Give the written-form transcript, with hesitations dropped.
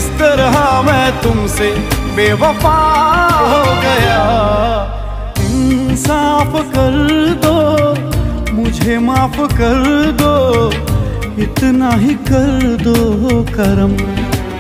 किस तरह मैं तुमसे बेवफा हो गया। इंसाफ कर दो, मुझे माफ कर दो, इतना ही कर दो करम।